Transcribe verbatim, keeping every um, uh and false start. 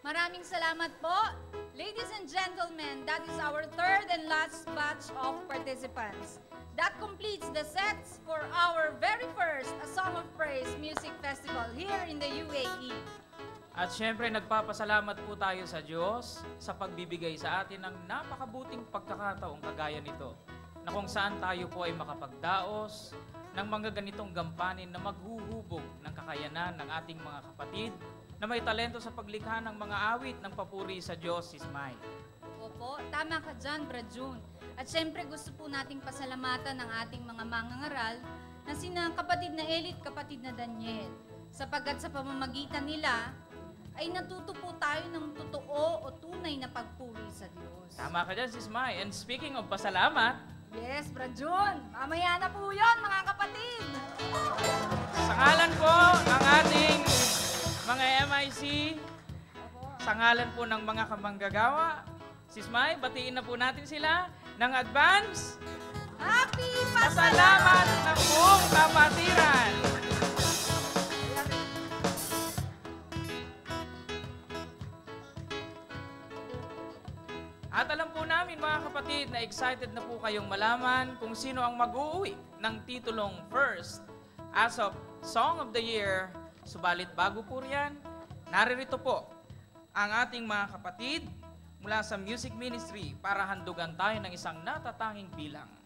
Maraming salamat po. Ladies and gentlemen, that is our third and last batch of participants. That completes the sets for our very first A Song of Praise Music Festival here in the U A E. At syempre, nagpapasalamat po tayo sa Diyos sa pagbibigay sa atin ng napakabuting pagkakataong kagaya nito, na kung saan tayo po ay makapagdaos ng mga ganitong gampanin na maghuhubog ng kakayanan ng ating mga kapatid na may talento sa paglikha ng mga awit ng papuri sa Diyos, Sismay. Opo, tama ka dyan, Brajun. At syempre gusto po nating pasalamatan ng ating mga mangangaral na sina kapatid na Elit, kapatid na Daniel. Sapagkat sa pamamagitan nila, ay natuto po tayo ng totoo o tunay na pagpuri sa Diyos. Tama ka dyan, Sismay. And speaking of pasalamat, yes, Brajun. Mamaya na po yun, mga kapatid. sa ngalan po ng ating mga M I C, sa ngalan po ng mga kamanggagawa, Sismay, batiin na po natin sila ng advance. Happy Pasalamat pasalamat! ng buong kapatiran! At alam po namin mga kapatid na excited na po kayong malaman kung sino ang mag-uuwi ng titulong First as of Song of the Year. Subalit bago po riyan, naririto po ang ating mga kapatid mula sa Music Ministry para handugan tayo ng isang natatanging bilang.